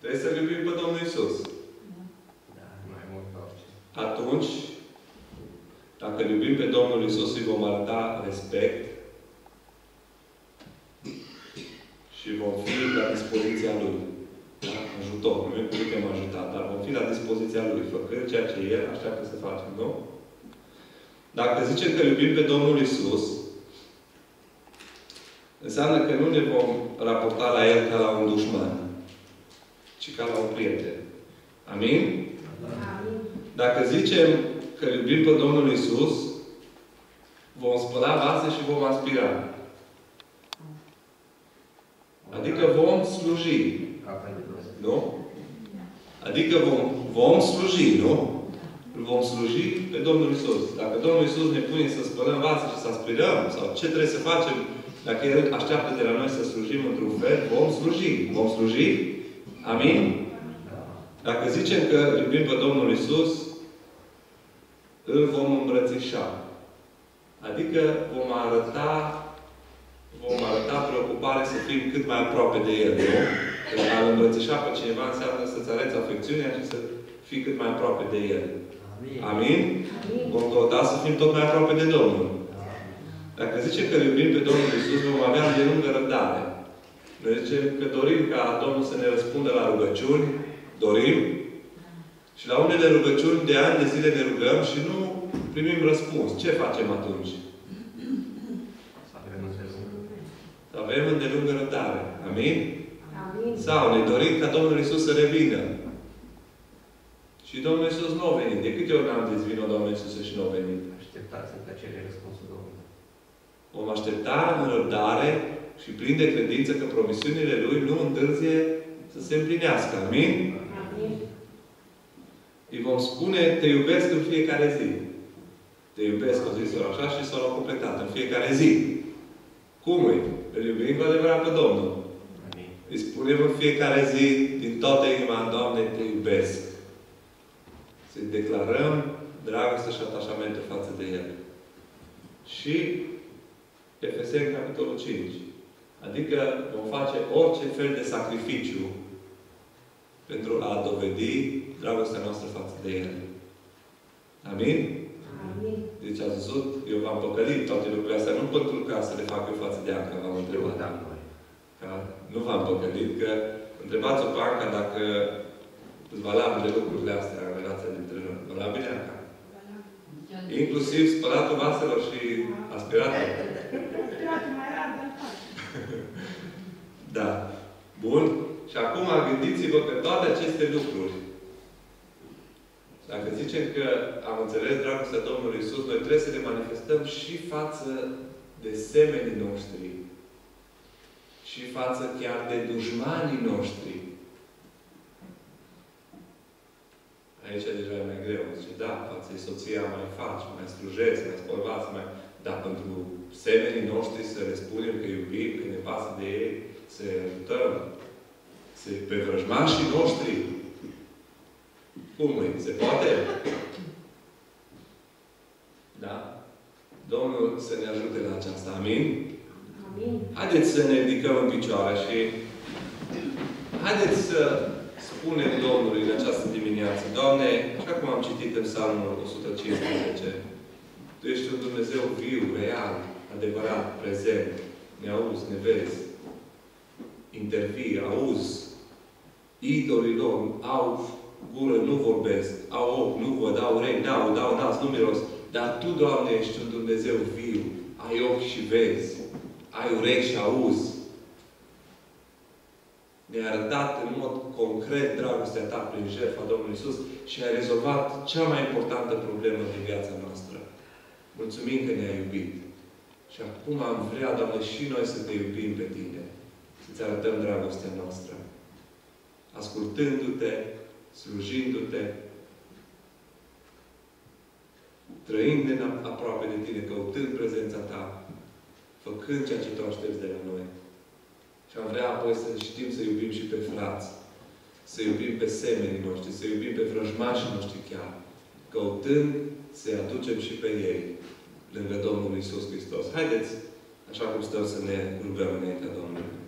Trebuie să-L iubim pe Domnul Iisus. Da, mai mult ca orice. Atunci, dacă îl iubim pe Domnul Iisus, îi vom arăta respect și vom fi la dispoziția Lui. Da? Ajutor. Nu e că am ajutat, dar vom fi la dispoziția Lui, făcând ceea ce El așteaptă să facem, nu? Dacă zicem că iubim pe Domnul Iisus, înseamnă că nu ne vom raporta la El ca la un dușman, ci ca la un prieten. Amin? Amin. Dacă zicem că iubim pe Domnul Iisus, vom spăla vase și vom aspira. Adică vom sluji. Nu? Adică vom sluji, nu? Vom sluji pe Domnul Iisus. Dacă Domnul Iisus ne pune să spălăm vase și să aspirăm, sau ce trebuie să facem, dacă El așteaptă de la noi să slujim într-un fel, vom sluji. Vom sluji? Amin? Dacă zicem că iubim pe Domnul Iisus, îl vom îmbrățișa. Adică vom arăta preocupare să fim cât mai aproape de El, nu? Că a îmbrățișa pe cineva înseamnă să-ți arăți afecțiunea și să fii cât mai aproape de El. Amin. Amin? Vom căuta să fim tot mai aproape de Domnul. Dacă zicem că iubim pe Domnul Iisus, vom avea îndelungă răbdare. Noi zicem că dorim ca Domnul să ne răspundă la rugăciuni, dorim, și la unele rugăciuni de ani de zile ne rugăm și nu primim răspuns. Ce facem atunci? Să avem îndelungă răbdare. Amin? Amin. Sau ne dorim ca Domnul Iisus să revină. Și Domnul Iisus nu a venit. De câte ori n-am zis vină Domnul Iisus și nu a venit? Așteptați în plăcere răspunsul Domnului. Vom aștepta în răbdare și plin de credință că promisiunile Lui nu întârzie să se împlinească. Amin? Amin. Îi vom spune, te iubesc în fiecare zi. Te iubesc, o zis așa și s-au completat în fiecare zi. Cum îi? Îl iubim cu adevărat pe Domnul. Amin. Îi spunem în fiecare zi, din toată inima, Doamne, te iubesc. Să-i declarăm dragoste și atașamentul față de El. Și Efeseni, capitolul 5. Adică vom face orice fel de sacrificiu pentru a dovedi dragostea noastră față de El. Amin? Amin. Deci ați văzut, eu v-am păcălit toate lucrurile astea, nu pentru ca să le fac eu față de Anca, v-am întrebat. Ca, nu v-am păcălit, că întrebați-o pe Anca dacă sunt valabile lucrurile astea în relația dintre noi. Valabile, Anca? Inclusiv spălatul vaselor și aspiratul. Aspiratul mai rar, dar faci. Da. Bun. Și acum gândiți-vă că toate aceste lucruri, dacă zicem că am înțeles dragostea Domnului Iisus, noi trebuie să le manifestăm și față de semenii noștri. Și față chiar de dușmanii noștri. Aici deja e mai greu. Zice, da, față de soția mai faci, mai slujesc, mai spălvați, mai... Dar pentru semenii noștri să le spunem că iubim, că ne pasă de ei, să ajutăm, pe vrăjmașii noștri. Cum e? Se poate? Da? Domnul să ne ajute la aceasta. Amin? Amin. Haideți să ne ridicăm în picioare și haideți să spunem Domnului în această dimineață. Doamne, așa cum am citit în Psalmul 115, Tu ești un Dumnezeu viu, real, adevărat, prezent. Ne auzi, ne vezi. Intervii, auzi. Idolii lor au gură, nu vorbesc. Au ochi, nu văd. Au urechi, dau nas, nu miros. Dar Tu, Doamne, ești un Dumnezeu viu. Ai ochi și vezi. Ai urechi și auzi. Ne-ai arătat în mod concret dragostea Ta prin jertfa Domnului Iisus și ai rezolvat cea mai importantă problemă din viața noastră. Mulțumim că ne-ai iubit. Și acum am vrea, Doamne, și noi să Te iubim pe Tine. Să-ți arătăm dragostea noastră. Ascultându-Te, slujindu-Te, trăind aproape de Tine, căutând prezența Ta, făcând ceea ce Tu aștepți de la noi. Și am vrea apoi să știm să iubim și pe frați, să iubim pe semenii noștri, să iubim pe vrăjmașii noștri chiar, căutând să-i aducem și pe ei lângă Domnul Iisus Hristos. Haideți, așa cum stăm, să ne rugăm înaintea Domnului.